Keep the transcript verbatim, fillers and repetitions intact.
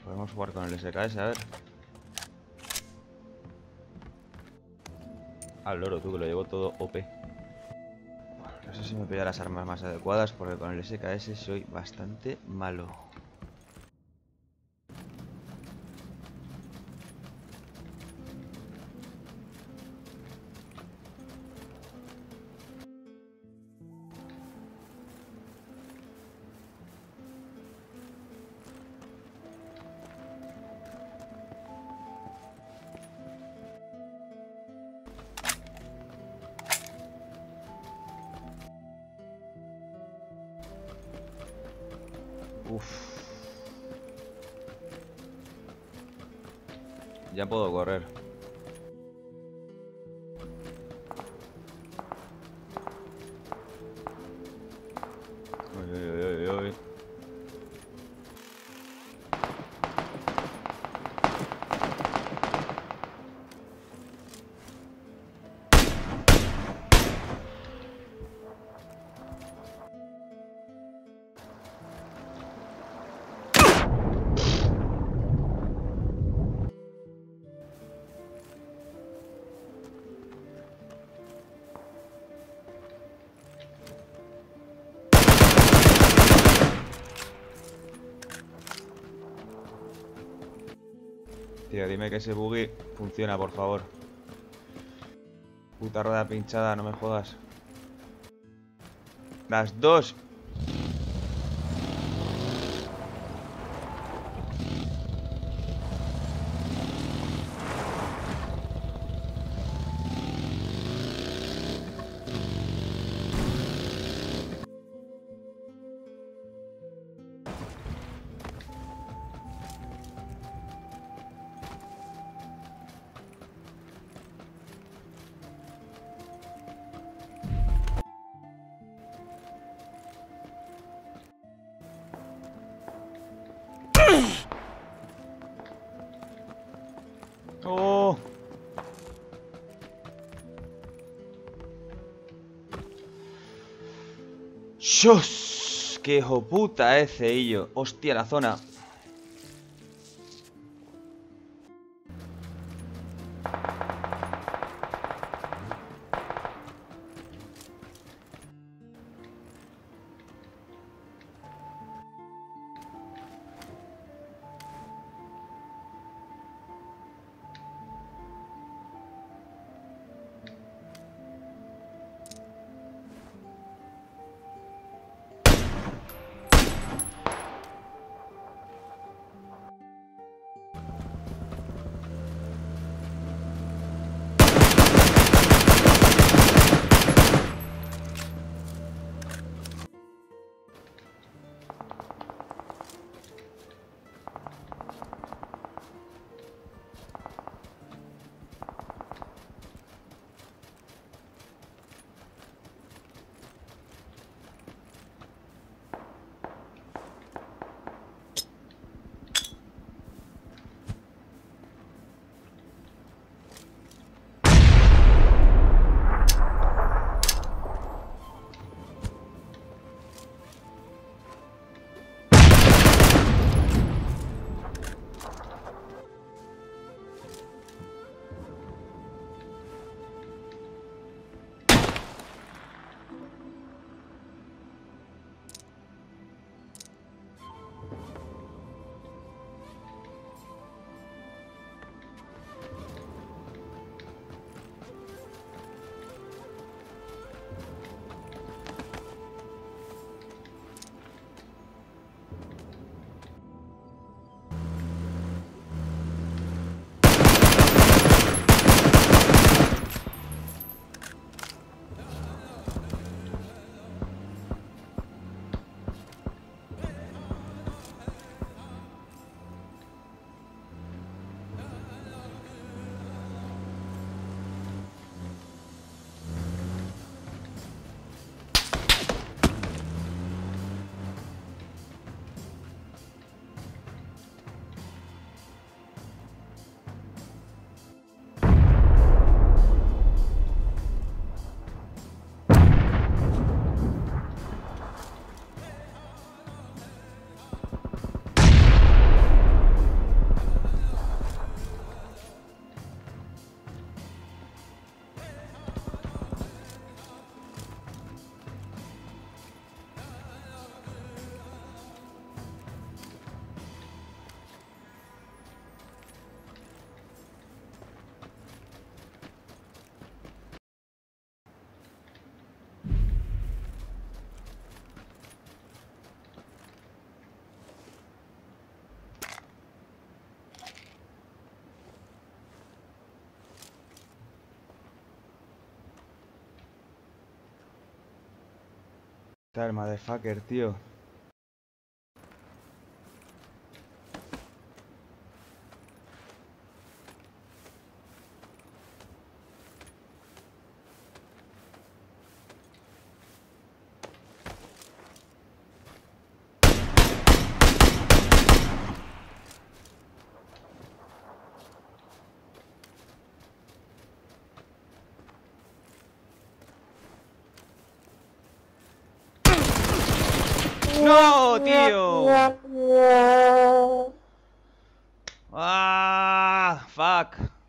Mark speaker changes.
Speaker 1: Podemos jugar con el S K S, a ver. Al loro, tú, que lo llevo todo O P. Bueno, no sé si me pillaré las armas más adecuadas, porque con el S K S soy bastante malo. Uf. Ya puedo correr. Uy, uy, uy, uy, uy. Tío, dime que ese buggy funciona, por favor. Puta rueda pinchada, no me jodas. Las dos. ¡Oh! ¡Shos! ¡Qué hijo puta ese hillo! ¡Hostia, la zona! está el motherfucker, tío? ¡No, tío! ¡Ah! ¡Fuck!